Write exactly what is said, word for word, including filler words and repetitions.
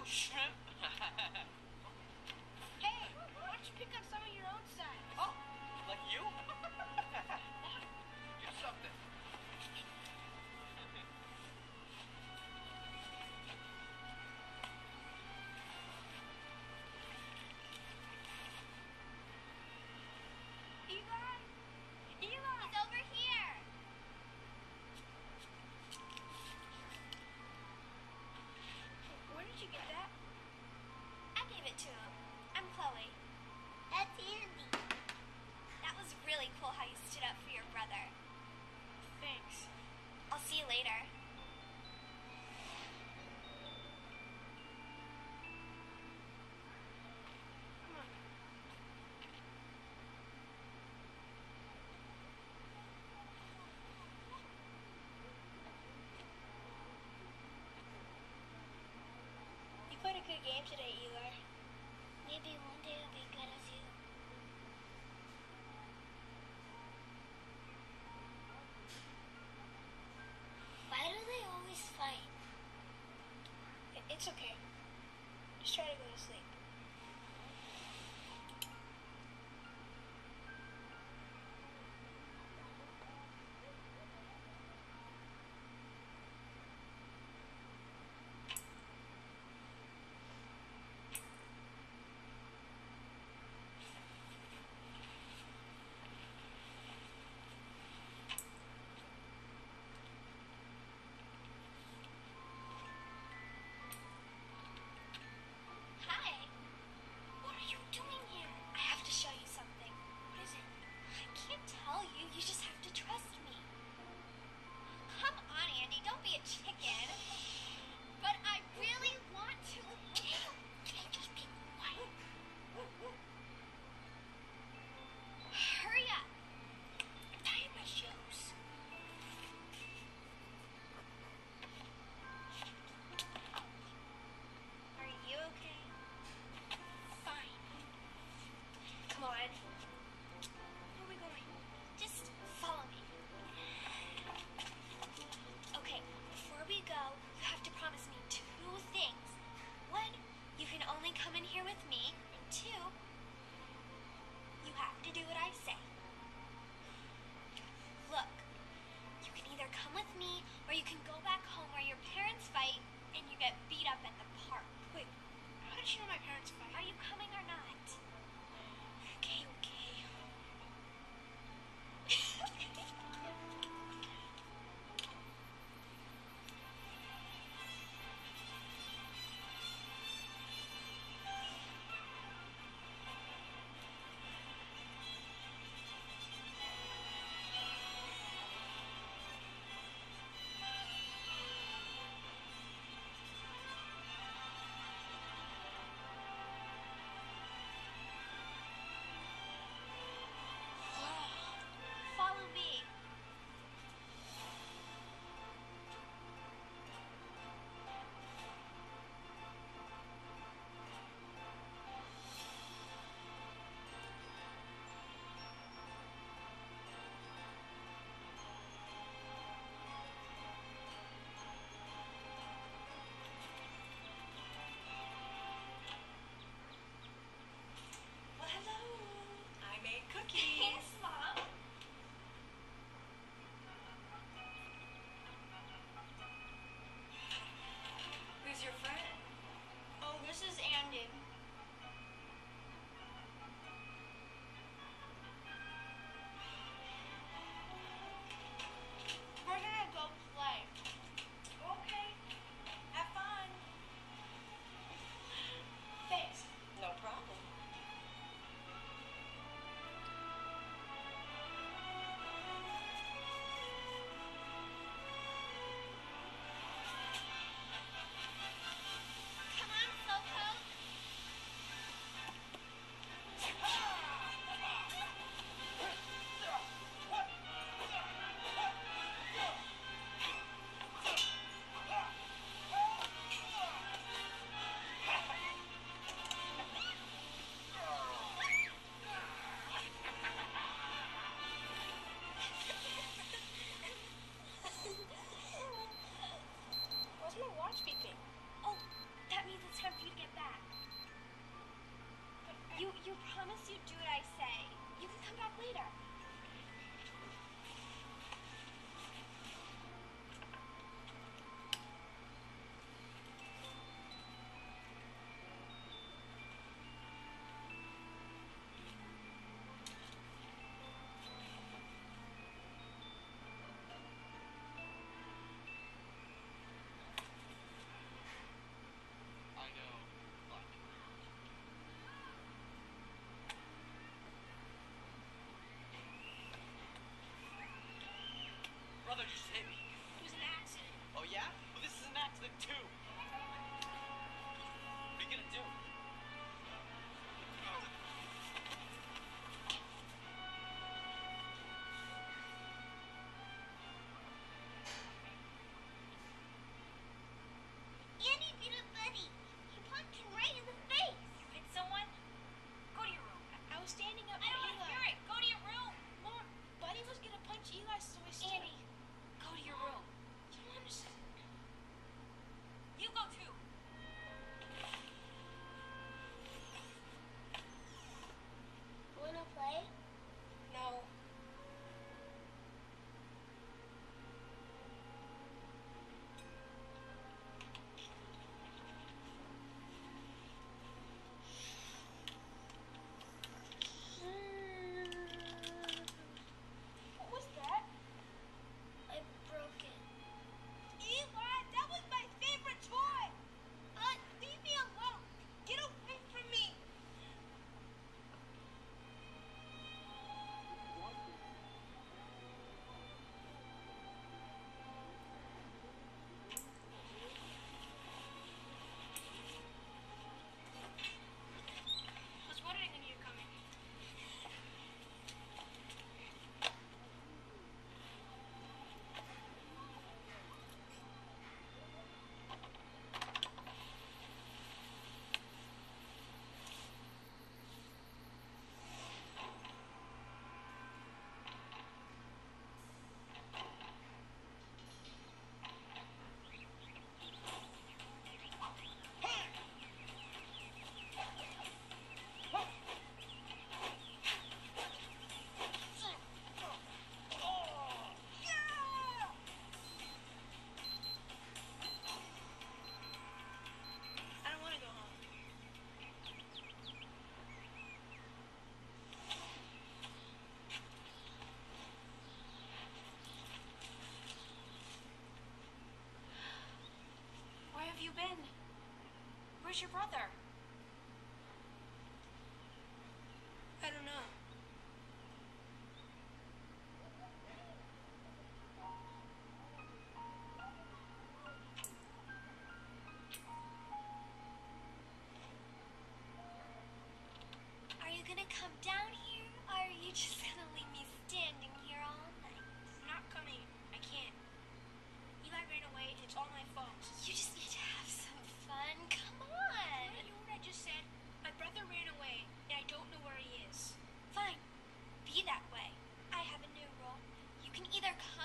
Shrimp? Hey, why don't you pick up some of your own size? Oh, like you? You're something. Eli? Eli! He's over here. Where did you get that? I gave it to him. I'm Chloe. That's Andy. That was really cool how you stood up for your brother. Thanks. I'll see you later. Come on. You played a good game today, Eli. Maybe one day I'll be good as you. Why later. I know, but brother just hit me. It was an accident. Oh yeah? Well, this is an accident too. What are you gonna do? Andy beat up Buddy. He punched him right in the face. You hit someone? Go to your room. I, I was standing up I for don't Eli. hear it. Go to your room. Mom, Buddy was gonna punch Eli, so I stood. Andy, Go to your room. you don't understand. You go too. Wanna play? No. What was that? I broke it. Eli, that was my favorite toy. Uh, leave me alone. Get away from me. I was wondering when you were coming. I don't want to go home. Where have you been? Where's your brother? I don't know. Are you gonna come down here, or are you just gonna leave me standing here all night? I'm not coming. I can't. Eli ran away, and it's all my fault. You just need to have some fun. Come on. You know what I just said? My brother ran away, and I don't know where he is. Fine. Be that way. I have a new rule. You can either come